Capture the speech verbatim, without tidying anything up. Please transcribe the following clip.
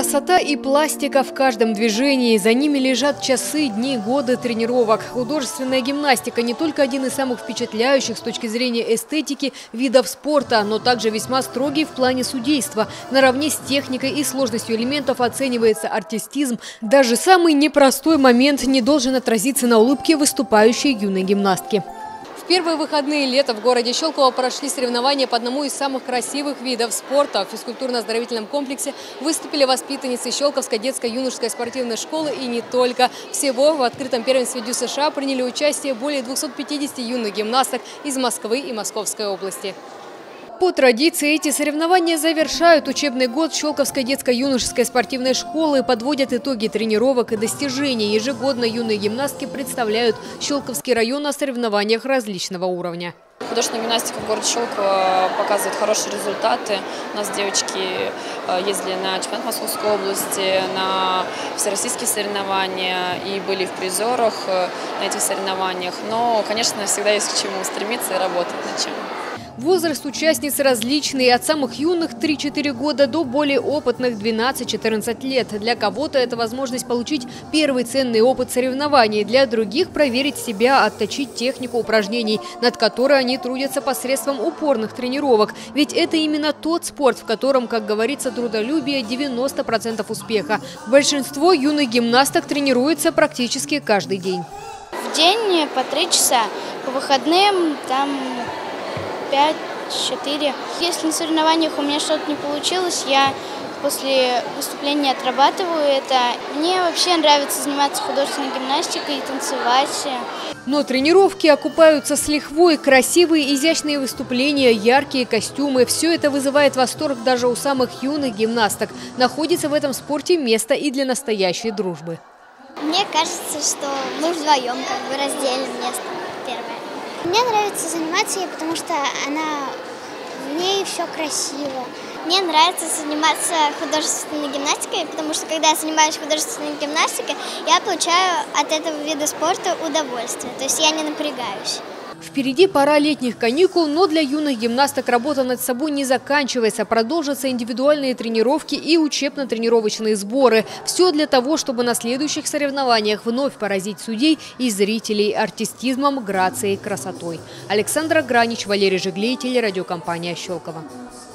Красота и пластика в каждом движении. За ними лежат часы, дни, годы тренировок. Художественная гимнастика не только один из самых впечатляющих с точки зрения эстетики видов спорта, но также весьма строгий в плане судейства. Наравне с техникой и сложностью элементов оценивается артистизм. Даже самый непростой момент не должен отразиться на улыбке выступающей юной гимнастки. В первые выходные лета в городе Щелково прошли соревнования по одному из самых красивых видов спорта. В физкультурно-оздоровительном комплексе выступили воспитанницы Щелковской детско-юношеской спортивной школы и не только. Всего в открытом первенстве ДЮСШ приняли участие более двухсот пятидесяти юных гимнасток из Москвы и Московской области. По традиции эти соревнования завершают учебный год Щелковской детско-юношеской спортивной школы, подводят итоги тренировок и достижений. Ежегодно юные гимнастки представляют Щелковский район на соревнованиях различного уровня. Художественная гимнастика в городе Щелково показывает хорошие результаты. У нас девочки ездили на чемпионат Московской области, на всероссийские соревнования и были в призерах на этих соревнованиях. Но, конечно, всегда есть к чему стремиться и работать над чем. Возраст участниц различный, от самых юных три-четыре года до более опытных двенадцать-четырнадцать лет. Для кого-то это возможность получить первый ценный опыт соревнований, для других проверить себя, отточить технику упражнений, над которой они трудятся посредством упорных тренировок. Ведь это именно тот спорт, в котором, как говорится, трудолюбие девяносто процентов успеха. Большинство юных гимнасток тренируется практически каждый день. В день по три часа, по выходным там пять-четыре. Если на соревнованиях у меня что-то не получилось, я после выступления отрабатываю это. Мне вообще нравится заниматься художественной гимнастикой и танцевать. Но тренировки окупаются с лихвой. Красивые, изящные выступления, яркие костюмы – все это вызывает восторг даже у самых юных гимнасток. Находится в этом спорте место и для настоящей дружбы. Мне кажется, что мы вдвоем как бы разделим место первое. Мне нравится заниматься ей, потому что она, в ней все красиво. Мне нравится заниматься художественной гимнастикой, потому что когда я занимаюсь художественной гимнастикой, я получаю от этого вида спорта удовольствие, то есть я не напрягаюсь. Впереди пора летних каникул, но для юных гимнасток работа над собой не заканчивается. Продолжатся индивидуальные тренировки и учебно-тренировочные сборы. Все для того, чтобы на следующих соревнованиях вновь поразить судей и зрителей артистизмом, грацией, красотой. Александра Гранич, Валерий Жиглей, телерадиокомпания «Щелково».